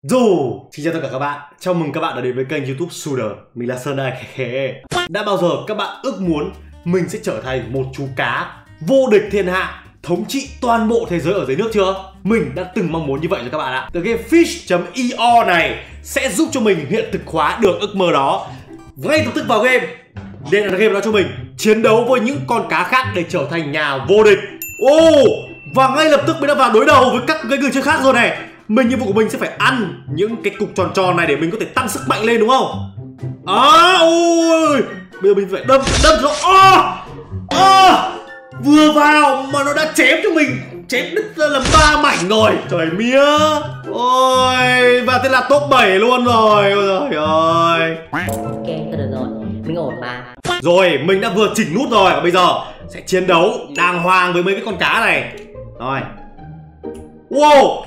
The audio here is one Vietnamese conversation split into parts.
Dù xin chào tất cả các bạn, chào mừng các bạn đã đến với kênh YouTube Suder. Mình là Sơn đây. Đã bao giờ các bạn ước muốn mình sẽ trở thành một chú cá vô địch thiên hạ, thống trị toàn bộ thế giới ở dưới nước chưa? Mình đã từng mong muốn như vậy rồi các bạn ạ. Cái game Fish.io này sẽ giúp cho mình hiện thực hóa được ước mơ đó. Ngay lập tức vào game, nên là game đó cho mình chiến đấu với những con cá khác để trở thành nhà vô địch. Và ngay lập tức mình đã vào đối đầu với các người chơi khác rồi này. Nhiệm vụ của mình sẽ phải ăn những cái cục tròn tròn này để mình có thể tăng sức mạnh lên, đúng không? Ôi, bây giờ mình phải đâm nó. Vừa vào mà nó đã chém cho mình, chém đứt ra làm 3 mảnh rồi. Trời mía. Ôi, và thế là top 7 luôn rồi. Ôi trời ơi. Ok, tôi được rồi, mình ổn mà. Rồi, mình đã vừa chỉnh nút rồi. Và bây giờ sẽ chiến đấu đàng hoàng với mấy cái con cá này. Rồi. Wow.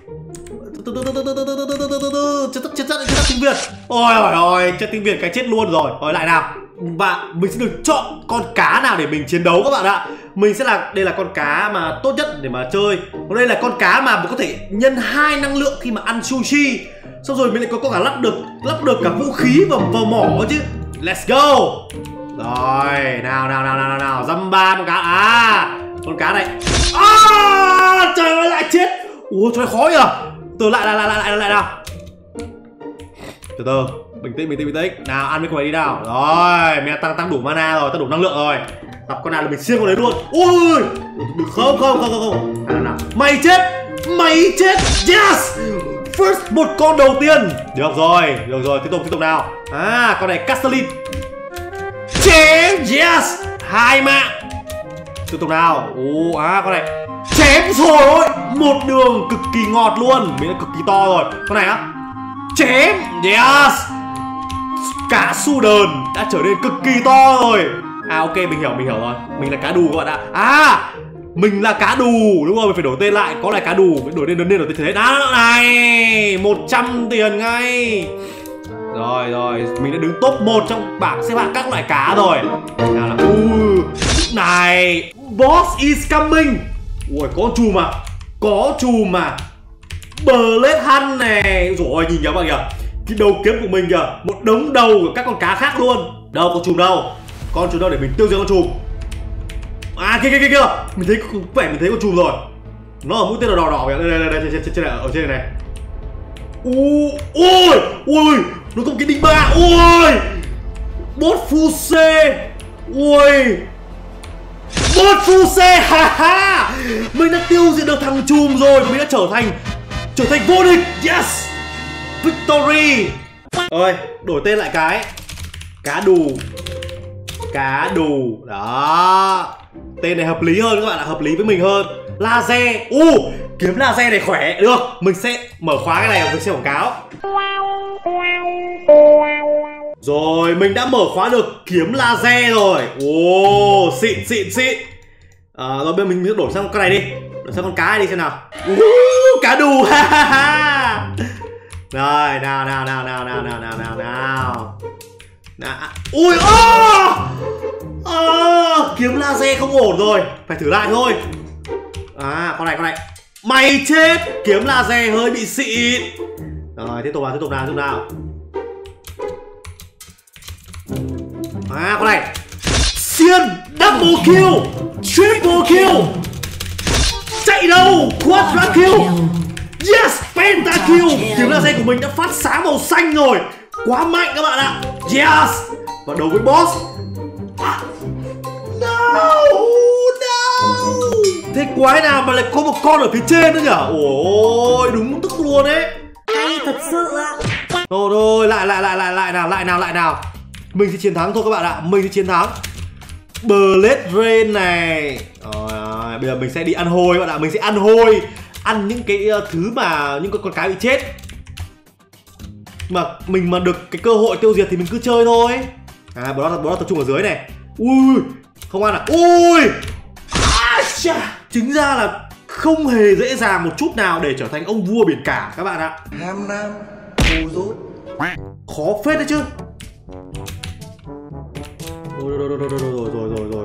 Chết tiếng Việt. Ôi, chết tiếng Việt cái chết luôn rồi. Rồi lại nào. Và mình sẽ được chọn con cá nào để mình chiến đấu các bạn ạ. Mình sẽ là, đây là con cá mà tốt nhất để mà chơi. Còn đây là con cá mà có thể nhân 2 năng lượng khi mà ăn sushi. Xong rồi mình lại có cả lắp được cả vũ khí và mỏ chứ. Let's go. Rồi, nào, dăm ba con cá. Con cá này. Trời ơi, lại chết. Ủa, trời khó nhỉ. Từ lại nào. Từ từ, bình tĩnh. Nào, ăn với con này đi nào. Rồi, mình đã tăng đủ mana rồi, tăng đủ năng lượng rồi. Gặp con nào là mình siêng con đấy luôn. Ui, không. Nào. Mày chết. Yes. First, một con đầu tiên. Được rồi, tiếp tục nào. Con này Castellin. Chém. Yes. 2 mạng. Tiếp tục nào. Con này chém rồi, một đường cực kỳ ngọt luôn, mình đã cực kỳ to rồi. Con này á, chém. Yes. Cá su đờn đã trở nên cực kỳ to rồi. Ok, mình hiểu rồi. Mình là cá đù các bạn ạ. Mình là cá đù, đúng rồi, mình phải đổi tên lại. Có là cá đù, đổi tên thế. Đó này, 100 tiền ngay. Rồi, mình đã đứng top 1 trong bảng xếp hạng các loại cá rồi. Nào là này, boss is coming. Ui, có chùm mà. Blade Hunt này. Rồi, nhìn nhớ bạn kìa. Cái đầu kiếm của mình kìa, một đống đầu của các con cá khác luôn. Đâu có chùm đâu. Con chùm đâu để mình tiêu diệt con chùm. Kia. Mình thấy con chùm rồi. Nó ở mũi tên đỏ kìa. Đây, trên này, ở trên này. Ui, nó có một cái đinh ba. Ui, boss Fuse. Ui, boss Fuse. Ha. Mình đã tiêu diệt được thằng chùm rồi. Mình đã trở thành vô địch. Yes. Victory. Ơi, đổi tên lại cái cá đù đó. Tên này hợp lý hơn các bạn ạ, hợp lý với mình hơn. Laser. Kiếm laser này khỏe. Được, mình sẽ mở khóa cái này và mình sẽ quảng cáo. Rồi, mình đã mở khóa được kiếm laser rồi. Xịn. Rồi bây giờ mình sẽ đổi sang con này đi. Đổi sang con cá này đi xem nào. Cá đù. Rồi, nào. Ui, kiếm laser không ổn rồi, phải thử lại thôi. Con này. Mày chết, kiếm laser hơi bị xịn. Rồi, tiếp tục nào. Con này. Xiên, double kill, triple kill. Chạy đâu, quadra kill. Yes, pentakill. Kiếm laser của mình đã phát sáng màu xanh rồi. Quá mạnh các bạn ạ. Yes. Và đấu với boss. No. Thế quái nào mà lại có một con ở phía trên nữa nhỉ? Ôi, đúng tức luôn đấy. Hay thật sự ạ. Thôi, lại nào. Mình sẽ chiến thắng thôi các bạn ạ. Mình sẽ chiến thắng. Blade Rain này. Rồi, bây giờ mình sẽ đi ăn hôi các bạn ạ. Mình sẽ ăn hôi. Ăn những cái thứ mà những con cá bị chết. Mà mình mà được cái cơ hội tiêu diệt thì mình cứ chơi thôi. Bọn nó tập trung ở dưới này. Ui, không ăn à? Ui, chính ra là không hề dễ dàng một chút nào để trở thành ông vua biển cả các bạn ạ. Ham nam ngu dốt. Khó phết đấy chứ.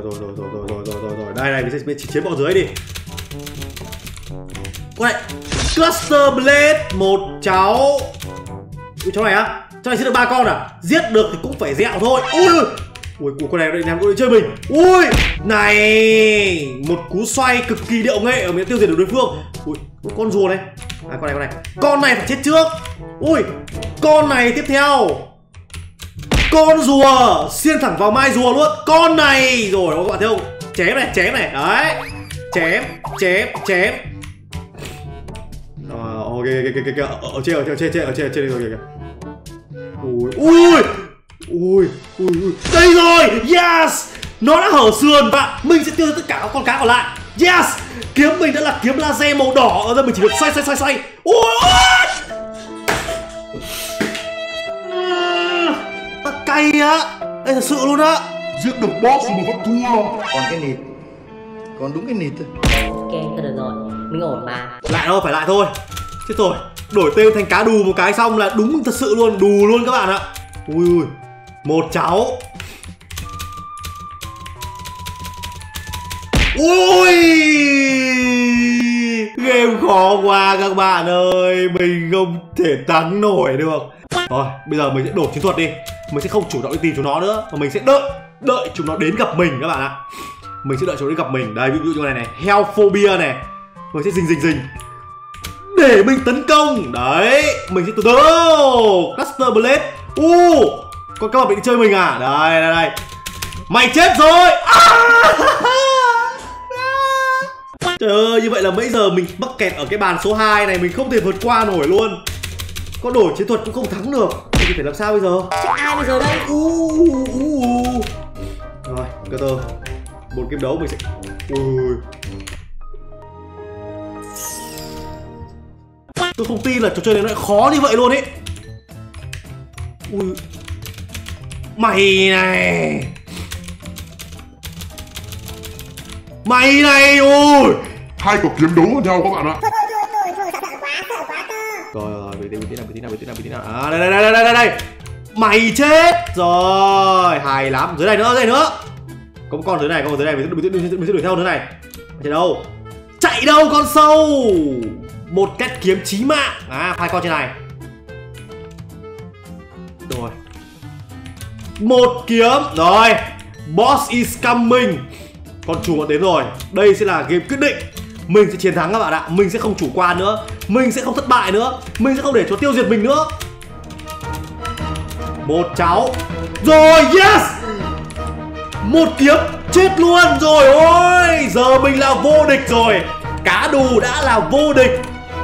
Rồi, đây mình sẽ chiến bọn dưới đi. Con này Cluster Blade, một cháu. Ui, cháu này á, cháu này sẽ được 3 con à? Giết được thì cũng phải dẹo thôi. Ui, con này định làm con chơi mình. Ui, này, một cú xoay cực kỳ điệu nghệ ở miệng tiêu diệt được đối phương. Ui, con rùa này. À, con này. Con này phải chết trước. Ui, con này tiếp theo. Con rùa xiên thẳng vào mai rùa luôn. Con này rồi các bạn thấy không? Chém này, đấy. Chém. Ok, ở trên đây rồi kìa. Ui, đây rồi, yes, nó đã hở sườn và mình sẽ tiêu diệt tất cả các con cá còn lại. Yes, kiếm mình đã là kiếm laser màu đỏ, ở đây mình chỉ việc xoay. Ui, cay á, đây thật sự luôn á. Giết được boss mà vẫn thua. Còn cái nịt. Còn đúng cái nịt thôi. Ok, thôi được rồi, mình ổn mà. Lại thôi, phải lại thôi. Chết rồi, đổi tên thành cá đù một cái xong là đúng thật sự luôn, đù luôn các bạn ạ. Ui, một cháu. Ui, game khó quá các bạn ơi, mình không thể thắng nổi được. Rồi, bây giờ mình sẽ đổi chiến thuật đi. Mình sẽ không chủ động đi tìm chúng nó nữa, mà mình sẽ đợi chúng nó đến gặp mình các bạn ạ. Mình sẽ đợi chúng nó đến gặp mình. Đây, ví dụ như này, Hellphobia này. Mình sẽ rình để mình tấn công. Đấy, mình sẽ từ từ Cluster Blade. Con các bạn định chơi mình à? Đây. Mày chết rồi. Trời ơi, như vậy là bây giờ mình mắc kẹt ở cái bàn số 2 này, mình không thể vượt qua nổi luôn. Có đổi chiến thuật cũng không thắng được. Thì phải làm sao bây giờ? Chứ ai bây giờ đây? Rồi, từ từ. Một game đấu mình sẽ. Tôi không tin là trò chơi này nó lại khó như vậy luôn ấy. Mày này, ôi. Hai cuộc kiếm đấu với nhau các bạn ạ. Rồi, bình tĩnh nào. À, đây. Mày chết rồi, hay lắm. Dưới này nữa. Có một con dưới này, mình sẽ đuổi theo dưới này. Chạy đâu con sâu. Một két kiếm chí mạng. À, 2 con trên này. Rồi. Một kiếm. Rồi. Boss is coming. Con chùm đến rồi. Đây sẽ là game quyết định. Mình sẽ chiến thắng các bạn ạ. Mình sẽ không chủ quan nữa. Mình sẽ không thất bại nữa. Mình sẽ không để cho tiêu diệt mình nữa. Một cháu. Rồi, yes. Một kiếm. Chết luôn rồi. Ôi, giờ mình là vô địch rồi. Cá đù đã là vô địch.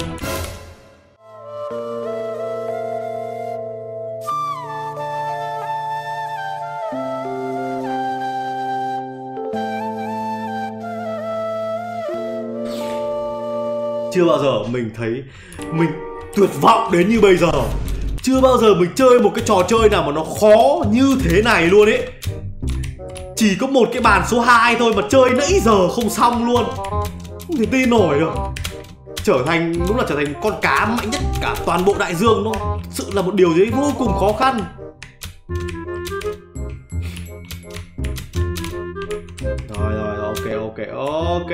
Chưa bao giờ mình thấy mình tuyệt vọng đến như bây giờ. Chưa bao giờ mình chơi một cái trò chơi nào mà nó khó như thế này luôn ấy. Chỉ có một cái bàn số 2 thôi mà chơi nãy giờ không xong luôn. Không thể tin nổi được. Đúng là trở thành con cá mạnh nhất cả toàn bộ đại dương. Nó thực sự là một điều gì đấy vô cùng khó khăn. Rồi, ok.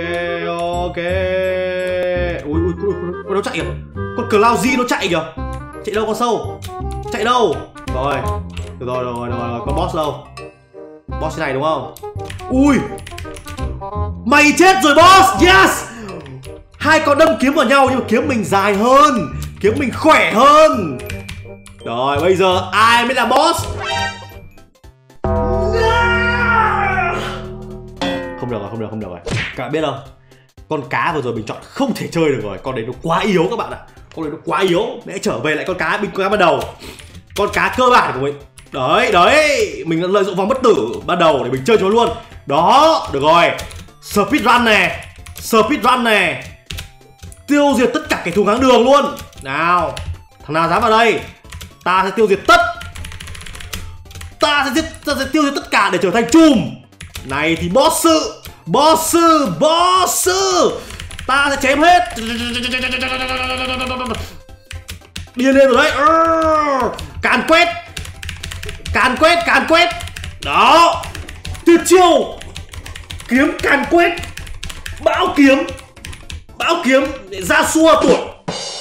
Ui, con nó chạy kìa. Con Cloudzy nó chạy kìa. Chạy đâu con sâu? Chạy đâu? Rồi, con boss đâu? Boss này đúng không? Ui, mày chết rồi boss. Yes. 2 con đâm kiếm vào nhau nhưng mà kiếm mình dài hơn, kiếm mình khỏe hơn. Rồi, bây giờ ai mới là boss? Không được rồi. Các bạn biết không? Con cá vừa rồi mình chọn không thể chơi được rồi. Con đấy nó quá yếu các bạn ạ. Con đấy nó quá yếu. Mẹ trở về lại con cá ban đầu. Con cá cơ bản của mình. Đấy. Mình đã lợi dụng vòng bất tử ban đầu để mình chơi cho nó luôn. Đó, được rồi. Speedrun này. Tiêu diệt tất cả kẻ thù ngang đường luôn. Nào, thằng nào dám vào đây? Ta sẽ tiêu diệt Ta sẽ tiêu diệt tất cả để trở thành chùm. Này thì boss. Ta sẽ chém hết. Điên lên rồi đấy. Càn quét. Đó. Tuyệt chiêu. Kiếm càn quét. Bão kiếm để ra xua tuột.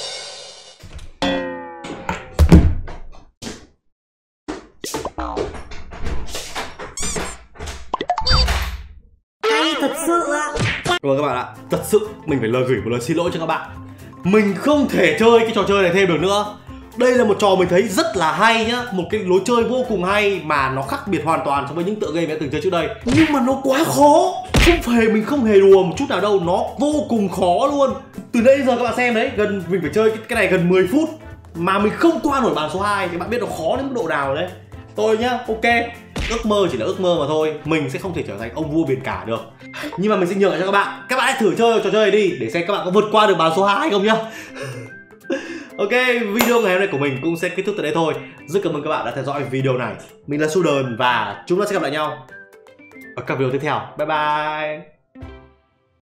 Vâng các bạn ạ, thật sự mình phải gửi một lời xin lỗi cho các bạn. Mình không thể chơi cái trò chơi này thêm được nữa. Đây là một trò mình thấy rất là hay nhá, một cái lối chơi vô cùng hay mà nó khác biệt hoàn toàn so với những tựa game đã từng chơi trước đây. Nhưng mà nó quá khó. Mình không hề đùa một chút nào đâu, nó vô cùng khó luôn. Từ nãy đến giờ các bạn xem đấy, mình phải chơi cái này gần 10 phút mà mình không qua nổi bàn số 2 thì bạn biết nó khó đến mức độ nào đấy. Tôi nhá, ok. Ước mơ chỉ là ước mơ mà thôi. Mình sẽ không thể trở thành ông vua biển cả được. Nhưng mà mình sẽ nhường cho các bạn. Các bạn hãy thử chơi trò chơi này đi để xem các bạn có vượt qua được bàn số 2 không nhá. Ok, video ngày hôm nay của mình cũng sẽ kết thúc tại đây thôi. Rất cảm ơn các bạn đã theo dõi video này. Mình là Sudan và chúng ta sẽ gặp lại nhau ở các video tiếp theo. Bye bye.